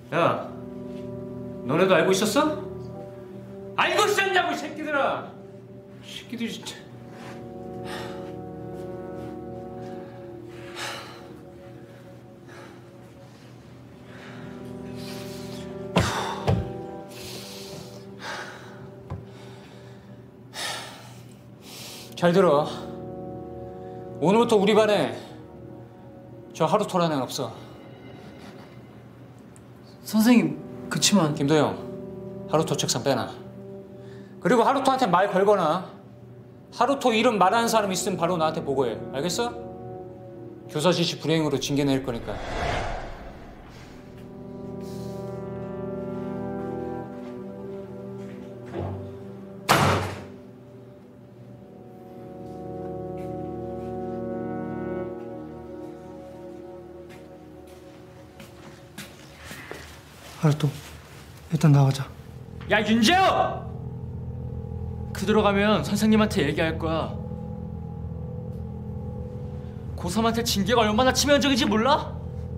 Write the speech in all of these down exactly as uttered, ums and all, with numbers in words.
야, 너네도 알고 있었어? 알고 있었냐고 이 새끼들아! 새끼들이 진짜. 잘 들어. 오늘부터 우리 반에 저 하루토라는 애는 없어. 선생님, 그치만... 김도영, 하루토 책상 빼놔. 그리고 하루토한테 말 걸거나 하루토 이름 말하는 사람 있으면 바로 나한테 보고해. 알겠어? 교사 지시 불이행으로 징계 내릴 거니까. 하루토, 일단 나가자. 야, 윤재호! 그 들어가면 선생님한테 얘기할 거야. 고삼한테 징계가 얼마나 치명적인지 몰라?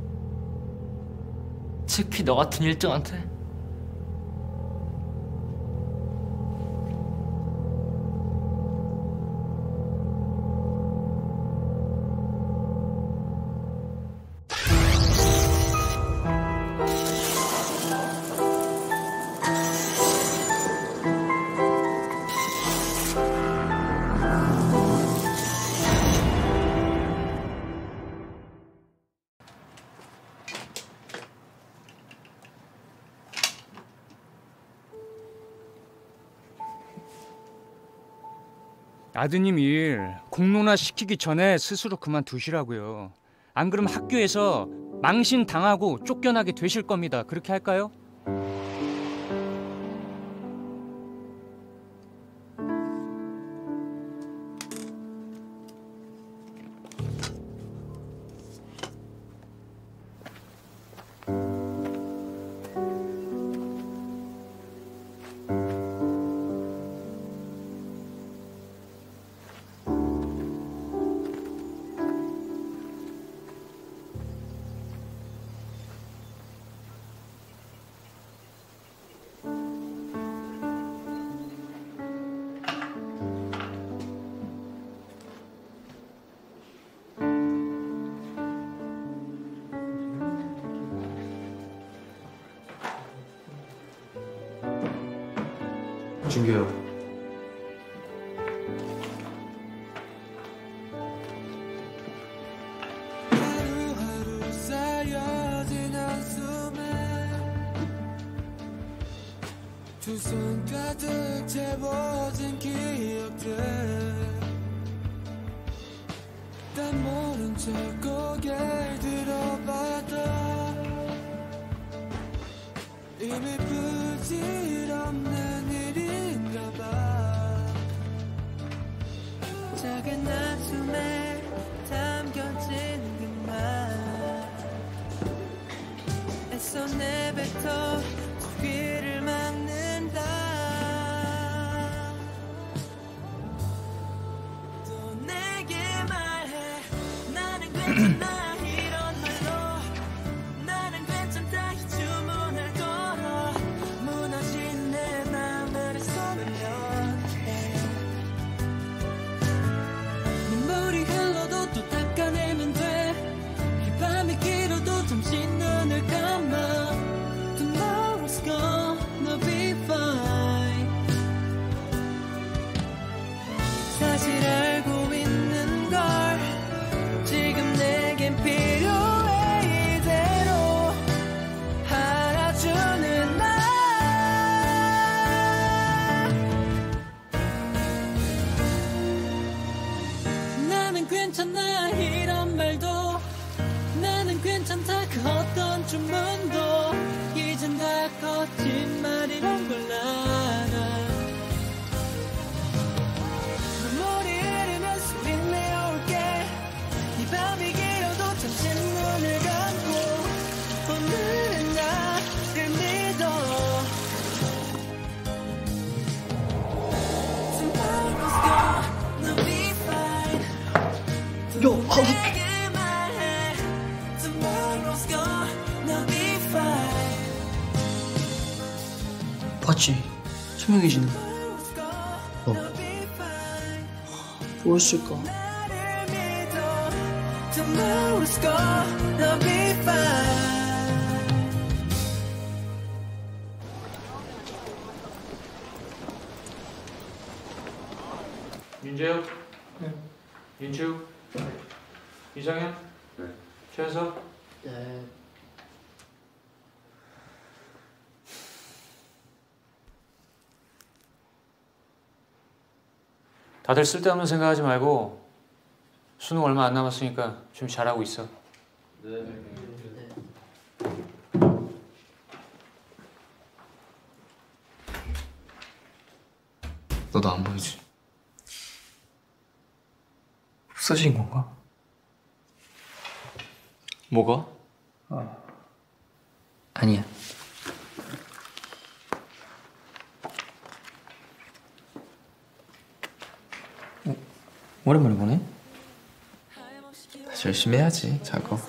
특히 너 같은 일정한테. 아드님 일 공론화 시키기 전에 스스로 그만두시라고요. 안 그러면 학교에서 망신 당하고 쫓겨나게 되실 겁니다. 그렇게 할까요? 준규. 하루하루 쌓여진 한숨에 두 손 가득 채워진 기억들 난 모른 척 고개를 들어봐도 이미 부질없는 작은 한숨에 담겨진 그말 애써 내뱉어 귀를 막는다. 또 내게 말해 나는 괜찮아 이런 말로 나는 괜찮다 이 주문을 걸어 무너진 내 맘을 서면 눈물이 흘러도 또 닦아내면 돼. 이 밤이 길어도 잠시 눈을 감아. Tomorrow's gonna be fine. 사실 알고 있는 걸 지금 내겐 필요해. 이대로 알아주는 나. 나는 괜찮아 이런 말도 나는 괜찮다 그 어떤 주문도 이젠 다 거짓말이란 걸 알아. 눈물이 흐르면 소리 내어올게. 이 밤이 길어도 잠시 눈을 감고 오늘은 나를 믿어. Tomorrow's gonna be fine. 요, 거기. Tomorrow's gonna be fine. 봤지? 투명해지는 거. 어. 뭐였을까? Tomorrow's gonna be fine. 윤재욱? 네. 윤주? 이정현? 네. 최현석? 네. 다들 쓸데없는 생각하지 말고 수능 얼마 안 남았으니까 좀 잘하고 있어. 네. 너도 안 보이지? 없어진 건가? 뭐가? 아니야. 어, 오랜만에 보네? 다시 열심히 해야지, 작업.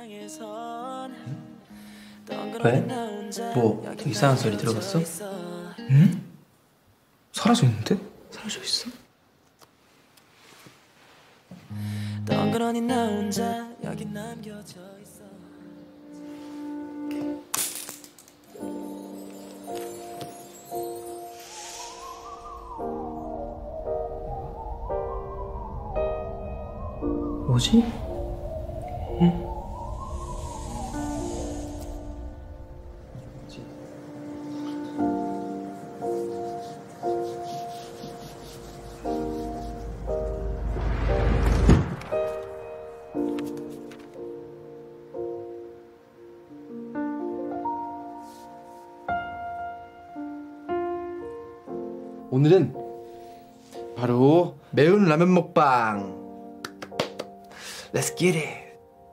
왜? 뭐 이상한 소리 들어봤어? 응? 사라져 있는데? 사라져 있어? 덩그러니 나 혼자 여기 남겨져 있어. 뭐지? 응? 오늘은 바로 매운 라면 먹방. Let's get it.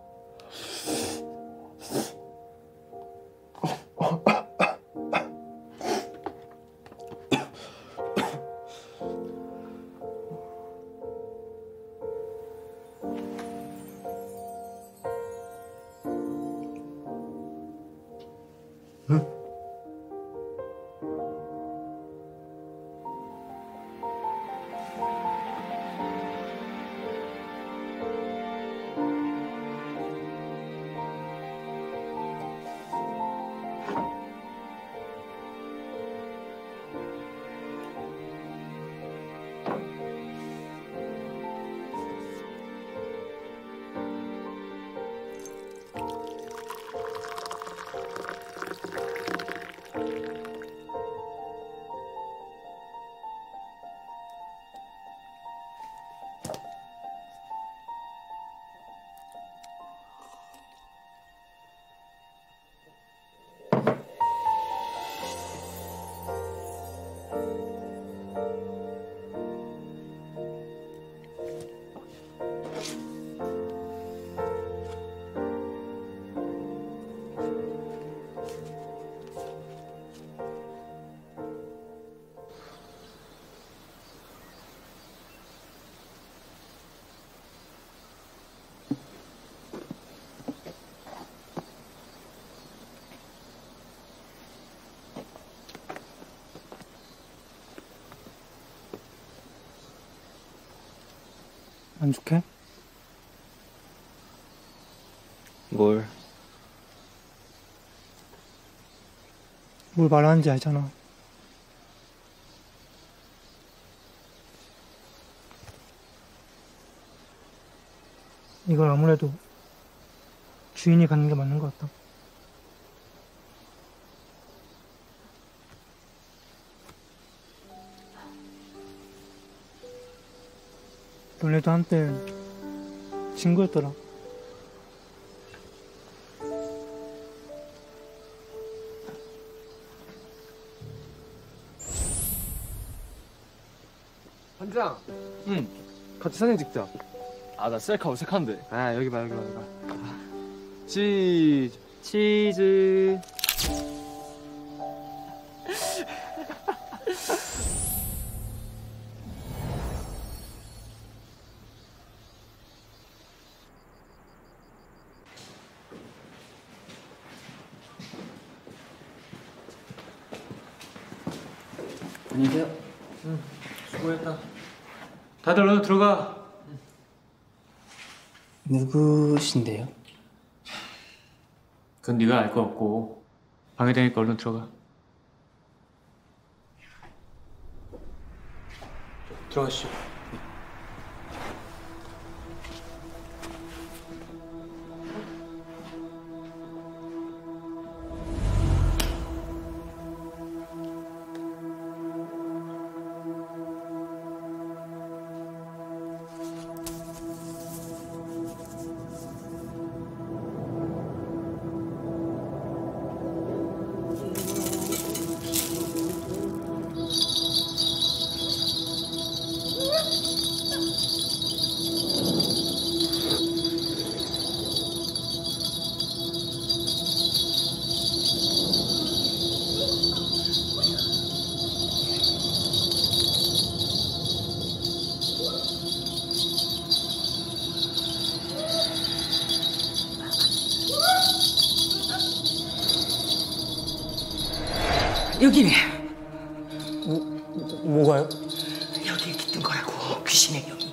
안 좋게? 뭘? 뭘 말하는지 알잖아. 이걸 아무래도 주인이 갖는 게 맞는 것 같다. 너네도 한때 친구였더라. 반장. 응. 같이 사진 찍자. 아, 나 셀카 어색한데. 아 여기 봐 여기 봐 여기 봐. 치즈. 치즈. 안녕히 계세요. 수고했다. 다들 얼른 들어가. 누구신데요? 그건 네가 알 거 없고 방해되니까 얼른 들어가. 들어가시죠. 여기네. 뭐, 뭐가요? 여기 깃든 거라고. 귀신의 여기.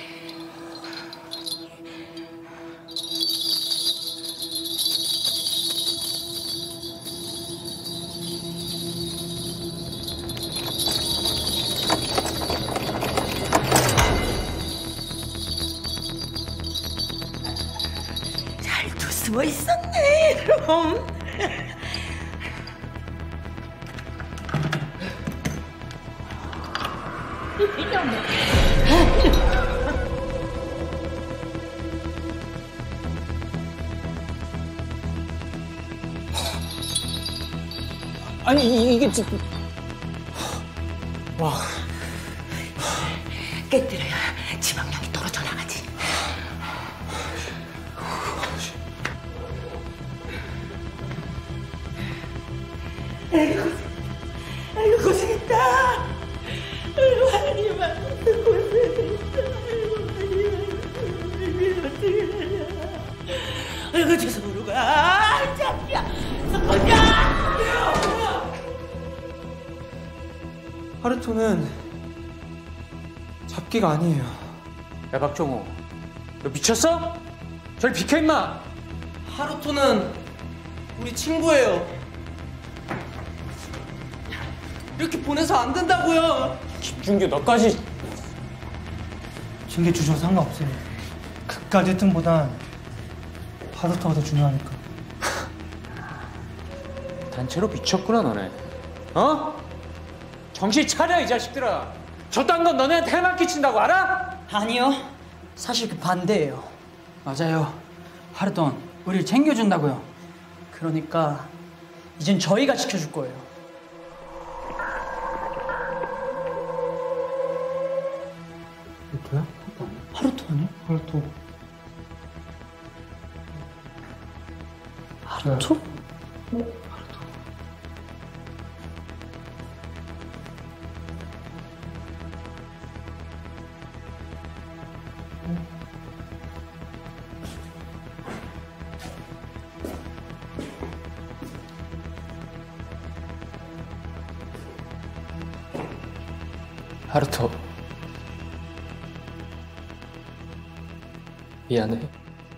잘도 숨어 있었네, 그럼. 아니 이- 이게 지 와. 깨뜨려야 지방량이 떨어져 나가지. 아이고, 아이고 고생했다. 아이고 하나님아, 고생했다. 아이고 하나님아, 이게 어떻게 하냐. 아이고 저서 모르가 잡야, 석고냐. 하루토는 잡기가 아니에요. 야 박정호, 너 미쳤어? 저리 비켜 임마. 하루토는 우리 친구예요. 이렇게 보내서 안 된다고요. 김준규 너까지. 징계 주셔도 상관없어요. 그까지 뜬보단 하루토가 더 중요하니까. 단체로 미쳤구나 너네. 어? 정신 차려 이 자식들아. 저딴 건 너네한테 해만 끼친다고 알아? 아니요. 사실 그 반대예요. 맞아요. 하루돈 우리를 챙겨준다고요. 그러니까 이젠 저희가 지켜줄 거예요. 하루토야? 하루토 아니야? 하루토. 하루토? 하루토. 미안해.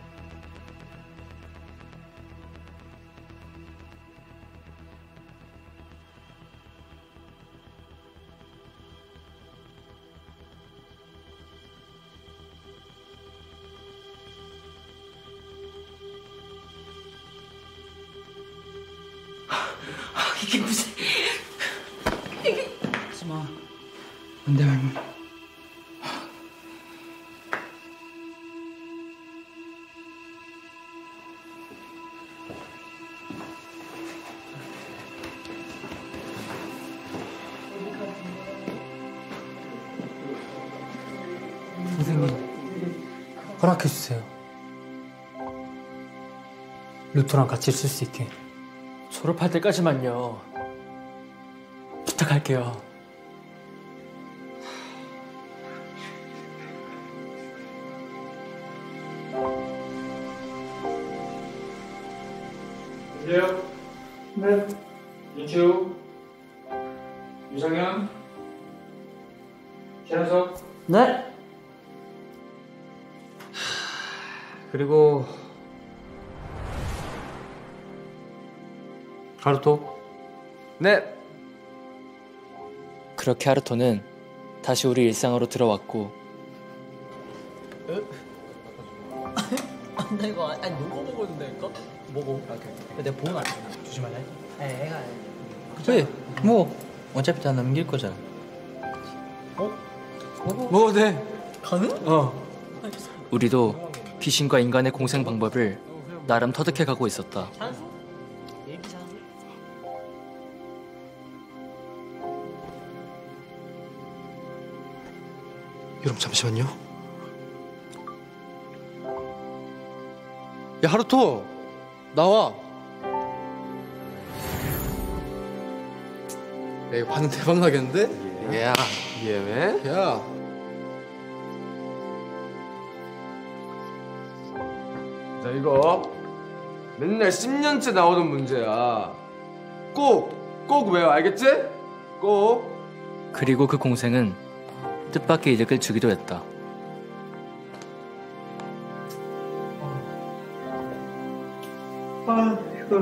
이게 무슨 이게 하지마. 안돼 할머니. 선생님, 허락해주세요. 루토랑 같이 있을 수 있게. 졸업할 때까지만요. 부탁할게요. 여보세요? 네. 윤치우, 유성현. 최현석. 네? 그리고 하루토. 네. 그렇게 하루토는 다시 우리 일상으로 들어왔고 나 이거 아니 너무 보고 있는다니까? 뭐고? 내가 보고 안 돼. 조심하자. 에 애가. 왜? 뭐 어차피 다 넘길 거잖아. 뭐 네. 가능? 어. 우리도 귀신과 인간의 공생 방법을 나름 터득해가고 있었다. 찬수? 예비 찬수? 여러분 잠시만요. 야 하루토 나와. 야 이거 반응 대박 나겠는데? 야. 예 왜? 야. 자 이거 맨날 십 년째 나오는 문제야. 꼭, 꼭 외워 알겠지? 꼭. 그리고 그 공생은 뜻밖의 이득을 주기도 했다. 아, 이거.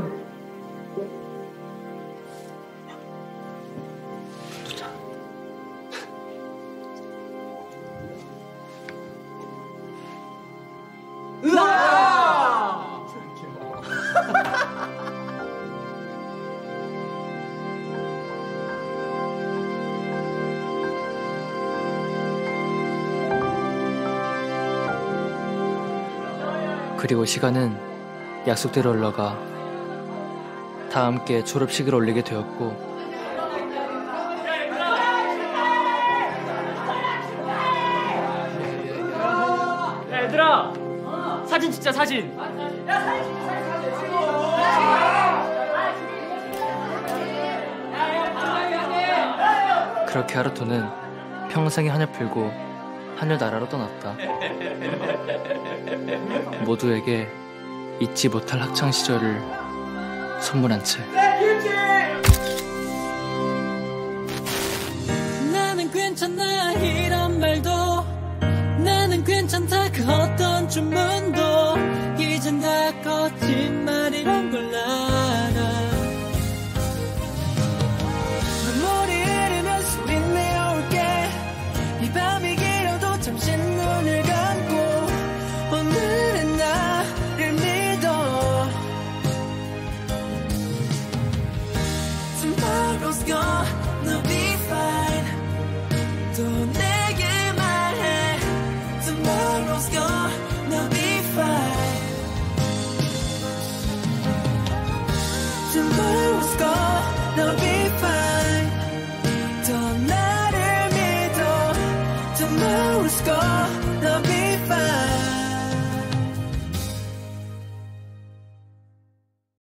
그리고 시간은 약속대로 흘러가 다 함께 졸업식을 올리게 되었고 얘들아 사진 찍자 사진. 그렇게 하루토는 평생의 한을 풀고 하늘나라로 떠났다. 모두에게 잊지 못할 학창 시절을 선물한 채. 나는 괜찮아 이런 말도 나는 괜찮다 그 어떤 주문도 이젠 다 거짓말이란 걸 알아. 눈물이 흐르면서 내어올게 이 밤이 길어도 잠시 눈을 감고 오늘은 나를 믿어. Tomorrow's gonna be fine. 또 내게 말해 Tomorrow's gonna be fine. Tomorrow's gonna be fine. 더 나를 믿어 Tomorrow's gonna be fine.